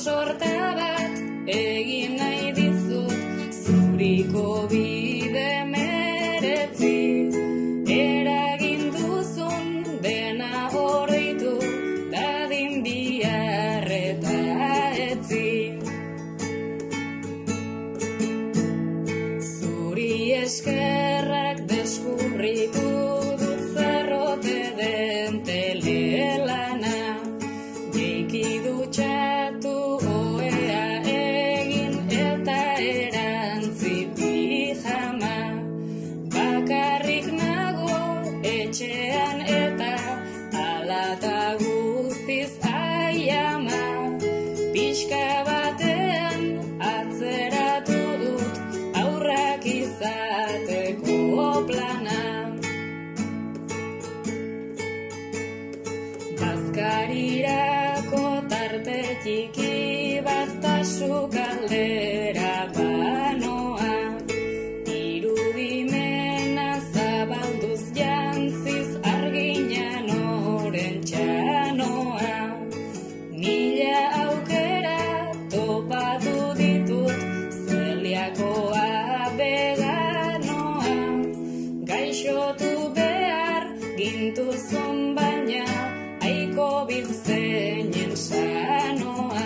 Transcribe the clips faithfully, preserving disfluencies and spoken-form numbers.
sorta bat egin nahi dizut, zuriko bide meretzi, eragin duzun dena oroitu, dadin bihar eta etzi. Zuri eskerrak deskurritu dut zerrote den telelana, jeiki dutxatu oea egin eta erantzi pijama, bakarrik nago etxean eta alata guztiz aiama, pixka batean atzeratu dut aurrak izateko plana. Bazkarirako tarte txiki bat tasu kaldera banoa, irudimena zabalduz jantziz arginan oren txanoa, mila aukera topatu ditut zeliakoa veganoa, gaixotu behar gintuzun baina aiko biltzeinen sanoa.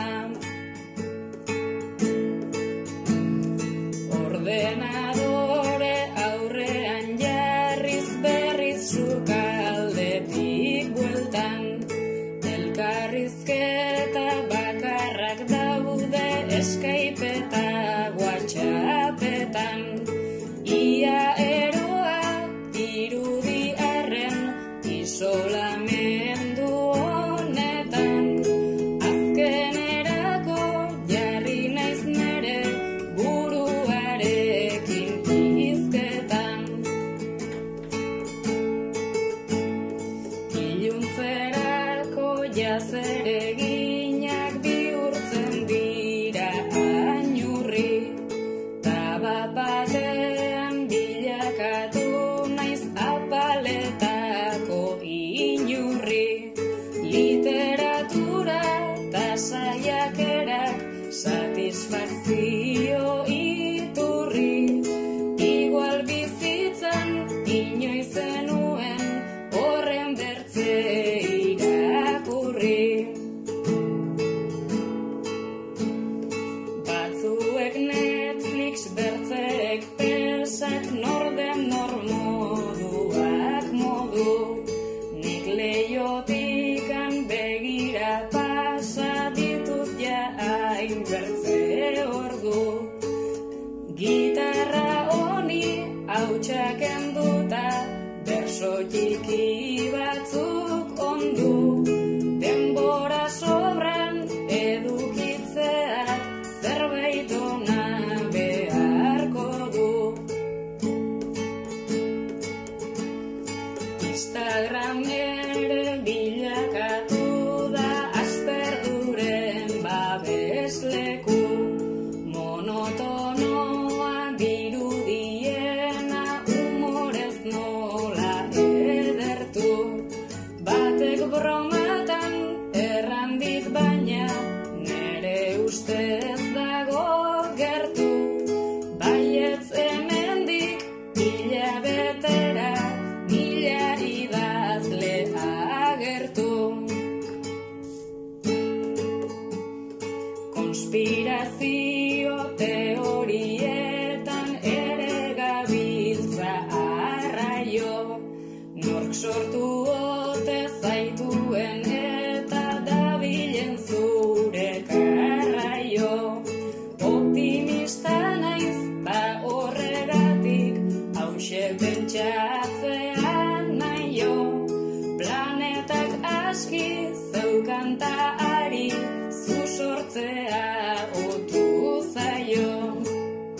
Ordenadore aurrean jarriz berriz sukaldetik bueltan, elkarrizketa bakarrak daude Skype eta WhatsAppetan, ia eroa irudi arren isolamendu honetan, azkenerako jarri naiz nere buruarekin hizketan. Iluntzerako jazereginak bihurtzen dira ainurri, tabat batean bilakatu naiz apaletako inurri, literatura eta saiakerak satisfakzio iturri, igual bizitzan inoiz zenuen horren bertze irakurri. Batzuek Netflix, bertzeek persak, norden nor moduak modu, nik leiotikan begira pasa ditut ja hain bertze ordu, gitarra honi hautsak enduta berso txiki batzuk ondu, denbora sobran edukitzeak zerbait ona beharko du. Instagram ere bilakatu da asperduren babesleku, monotonoa dirudiena humorez nola edertu, batek bromatan errandit baina nere ustez dago gertu, baietz hemendik hilabetera mila idazle agertu. Konspirazio teorietan ere gabiltza arraio, nork sortu ote zaituen eta dabilen zure karraio, optimista naiz ta horregatik hauxe pentsatzean naio, planetak aski zeukanta ari zu sortzea otu zaio.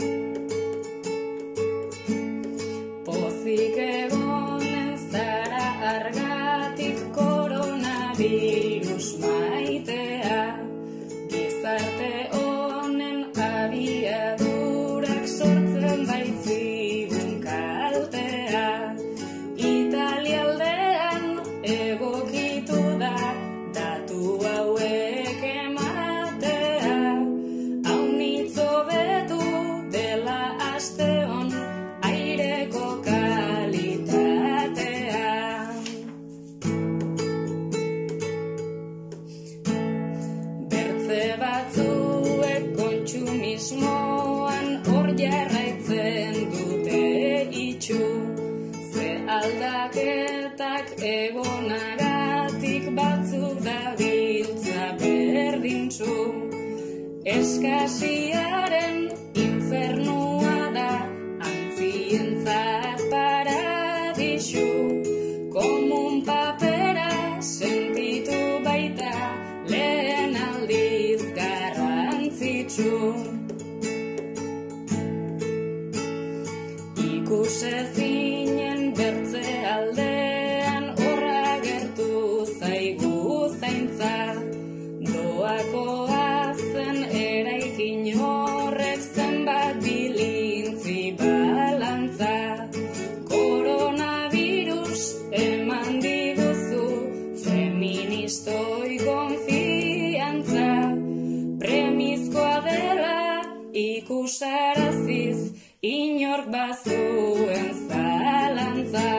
mismoan hor jarraitzen dute itxu. Ze aldaketak egonagatik batzuk dabiltza berdintzu. Eskasiaren infernua da antzientzat paradisu. Komun papera sentitu baita lehen aldiz garrantzitsu. Ikusezinen bertze aldean horra gertu zaigu zaintza. Doakoa zen eraikin horrek zenbat bilintzi balantza. Koronavirus eman diguzu feministoi konfiantza. Premizkoa dela ikusaraziz inork bazuen zalantza.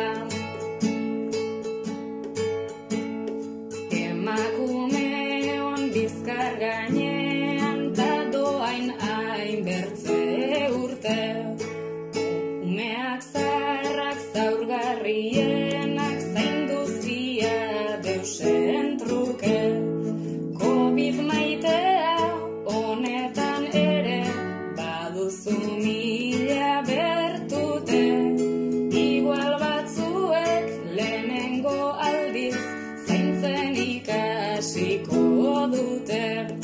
Emakumeon bizkar gainean da doain hain bertze urte. Umeak zarrak zaurgarrienak zainduzia deusen truke. Covid maitea honetan ere baduzu mila bertute. Igual batzuek lehenengo aldiz zaintzen ikasiko dute.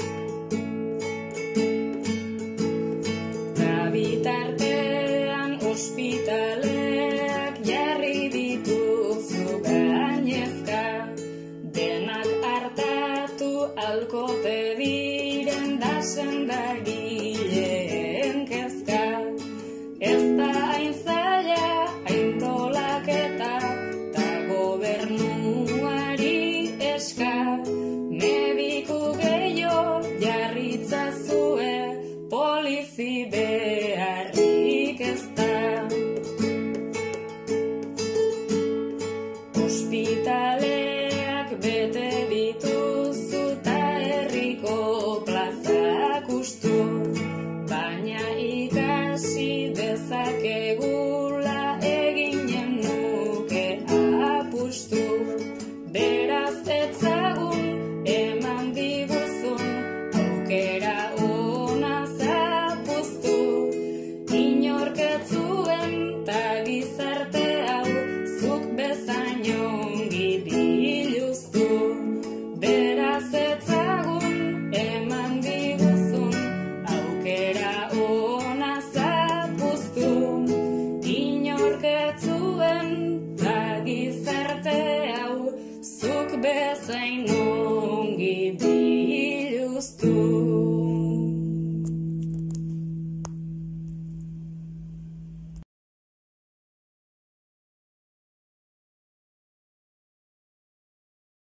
Ta bitartean ospitaleak jarri dituzu gainezka. Denak hartatu alkote diren da sendagileen kezka. Ez da hain zaila, hain tolaketa, ta gobernuari eska. Mediku gehiago jarritzazue, polizi beharrik ez da. Ospitaleak bete dituzu ta herriko plazak ustu. Baina ikasi dezakegula eginen nuke apustu. Beraz etzagun eman diguzun aukera ona zapuztu. Inork ez zuen ta gizarte hau zuk bezain ongi biluztu. Beraz etzagun eman diguzun aukera ona zapuztu. Inork ez zuen ta gizarte hau zuk bezain